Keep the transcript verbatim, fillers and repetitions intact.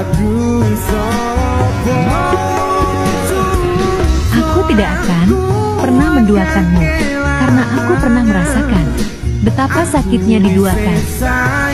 Aku tidak akan pernah menduakanmu, karena aku pernah merasakan betapa sakitnya diduakan.